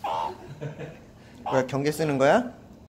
왜 경계 쓰는 거야?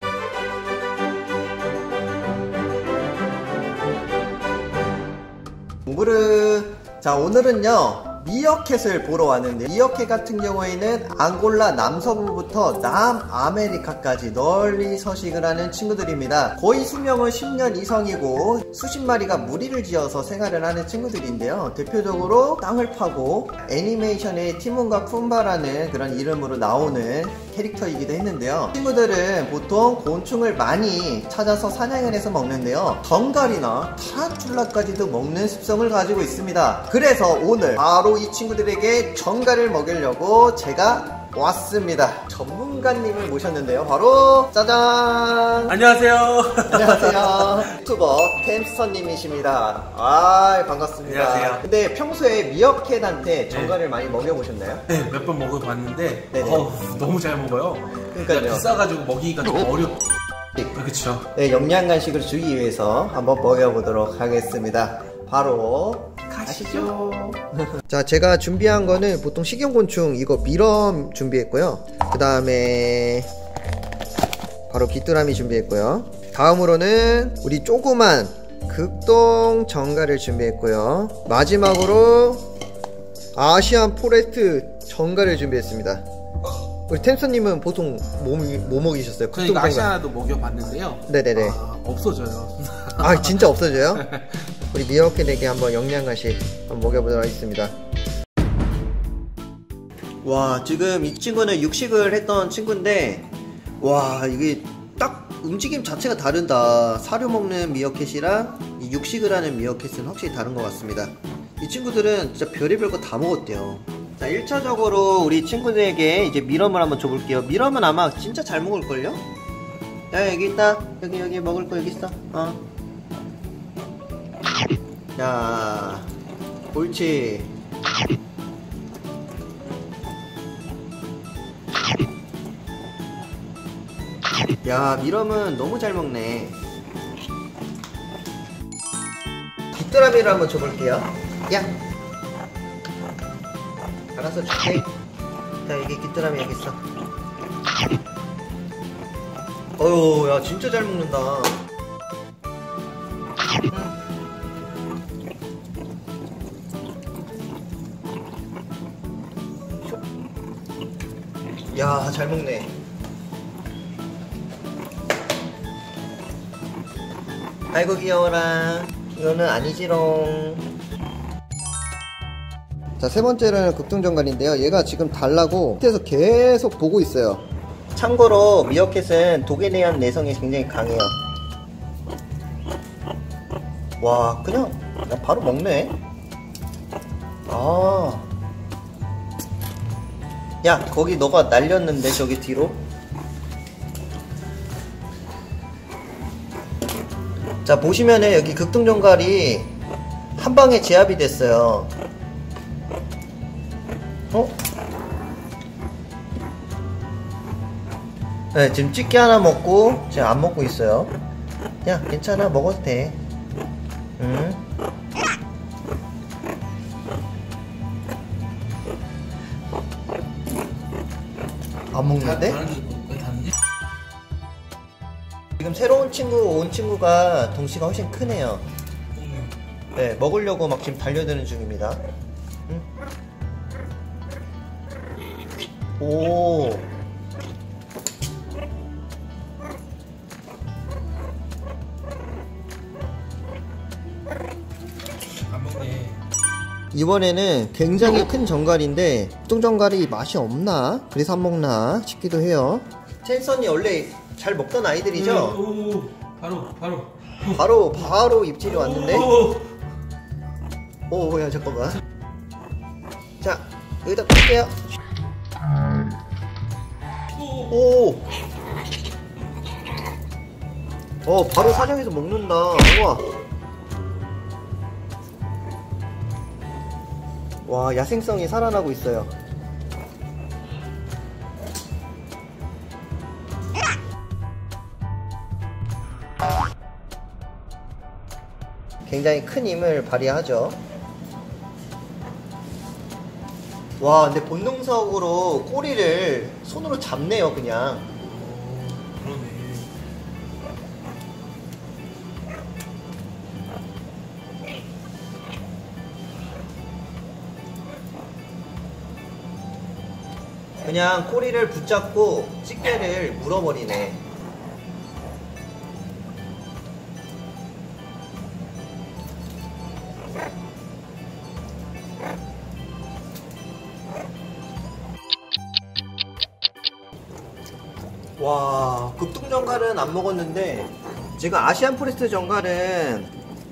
공부를 자 오늘은요 미어캣을 보러 왔는데 미어캣 같은 경우에는 앙골라 남서부부터 남아메리카까지 널리 서식을 하는 친구들입니다. 거의 수명은 10년 이상이고 수십 마리가 무리를 지어서 생활을 하는 친구들인데요. 대표적으로 땅을 파고 애니메이션의 티몬과 푼바라는 그런 이름으로 나오는 캐릭터이기도 했는데요. 친구들은 보통 곤충을 많이 찾아서 사냥을 해서 먹는데요. 정갈이나 타란툴라까지도 먹는 습성을 가지고 있습니다. 그래서 오늘 바로 이 친구들에게 정갈을 먹이려고 제가 왔습니다. 전문가님을 모셨는데요. 바로 짜잔! 안녕하세요. 안녕하세요. 유튜버 템스터님이십니다. 아 반갑습니다. 안녕하세요. 근데 평소에 미어캣한테 정갈을 많이 먹여보셨나요? 네, 몇 번 먹어봤는데 너무 잘 먹어요. 그러니까요. 비싸가지고 먹이기가 좀 그렇죠. 네, 영양 간식을 주기 위해서 한번 먹여보도록 하겠습니다. 바로 가시죠. 자, 제가 준비한 거는 보통 식용곤충 이거 미럼 준비했고요. 그 다음에 바로 귀뚜라미 준비했고요. 다음으로는 우리 조그만 극동 정갈을 준비했고요. 마지막으로 아시안 포레스트 정갈을 준비했습니다. 우리 템스님은 보통 뭐 먹이셨어요? 저는 아시아도 먹여봤는데요. 네네네. 없어져요. 아 진짜 없어져요? 우리 미어캣에게 한번 영양간식 한번 먹여보도록 하겠습니다. 와 지금 이 친구는 육식을 했던 친구인데 와 이게 딱 움직임 자체가 다르다. 사료 먹는 미어캣이랑 이 육식을 하는 미어캣은 확실히 다른 것 같습니다. 이 친구들은 진짜 별의별 거 다 먹었대요. 자 1차적으로 우리 친구들에게 이제 미럼을 한번 줘볼게요. 미럼은 아마 진짜 잘 먹을걸요? 야 여기 있다. 여기 먹을 거 여기 있어. 야 옳지. 야 미럼은 너무 잘 먹네. 귀뚜라미를 한번 줘볼게요. 야 알아서 줄게. 자 여기 귀뚜라미 여기 있어. 어휴 야 진짜 잘 먹는다. 야 잘 먹네. 아이고 귀여워라. 이거는 아니지롱. 자 세번째는 극동정갈인데요. 얘가 지금 달라고 밑에서 계속 보고 있어요. 참고로 미어캣은 독에 대한 내성이 굉장히 강해요. 와 그냥 바로 먹네. 야 거기 너가 날렸는데 저기 뒤로. 자 보시면은 여기 극동정갈이 한방에 제압이 됐어요. 네 지금 집게 하나 먹고 지금 안 먹고 있어요. 야 괜찮아 먹어도 돼. 응? 안 먹는데? 지금 새로운 친구 온 친구가 덩치가 훨씬 크네요. 네 먹으려고 막 지금 달려드는 중입니다. 응? 오. 안 먹네. 이번에는 굉장히 큰 정갈인데 극동정갈이 맛이 없나? 그래서 안 먹나 싶기도 해요. 텐선이 원래 잘 먹던 아이들이죠? 바로 입질이 왔는데. 야 잠깐만. 자 여기다 볼게요. 바로 사냥해서 먹는다. 우와. 와 야생성이 살아나고 있어요. 굉장히 큰 힘을 발휘하죠. 와, 근데 본능적으로 꼬리를 손으로 잡네요, 그냥. 그러네. 그냥 꼬리를 붙잡고 집게를 물어버리네. 와, 급등 정갈은 안 먹었는데 지금 아시안 포레스트 정갈은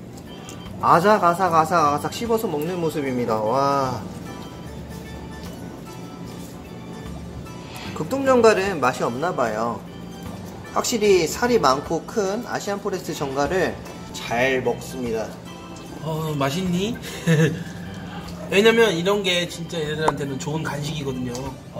아삭아삭 씹어서 먹는 모습입니다. 와, 급등 정갈은 맛이 없나봐요. 확실히 살이 많고 큰 아시안 포레스트 정갈을 잘 먹습니다. 맛있니? 왜냐면 이런 게 진짜 얘네들한테는 좋은 간식이거든요.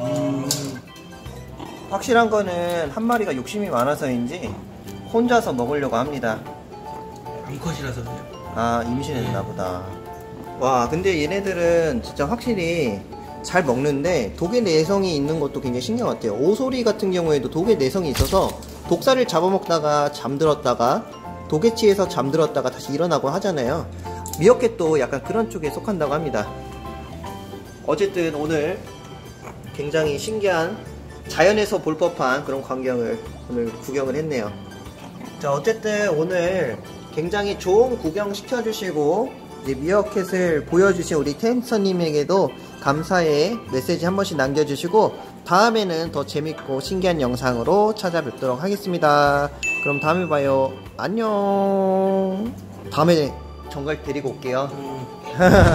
확실한 거는 한 마리가 욕심이 많아서인지 혼자서 먹으려고 합니다. 암컷이라서 그래요. 아, 임신했나 보다. 와, 근데 얘네들은 진짜 확실히 잘 먹는데 독의 내성이 있는 것도 굉장히 신기한 것 같아요. 오소리 같은 경우에도 독의 내성이 있어서 독살을 잡아먹다가 잠들었다가 독에 취해서 잠들었다가 다시 일어나고 하잖아요. 미어캣도 약간 그런 쪽에 속한다고 합니다. 어쨌든 오늘 굉장히 신기한 자연에서 볼 법한 그런 광경을 오늘 구경을 했네요. 자, 어쨌든 오늘 굉장히 좋은 구경 시켜주시고 이제 미어캣을 보여주신 우리 템스터님에게도 감사의 메시지 한 번씩 남겨주시고 다음에는 더 재밌고 신기한 영상으로 찾아뵙도록 하겠습니다. 그럼 다음에 봐요. 안녕. 다음에 정갈 데리고 올게요.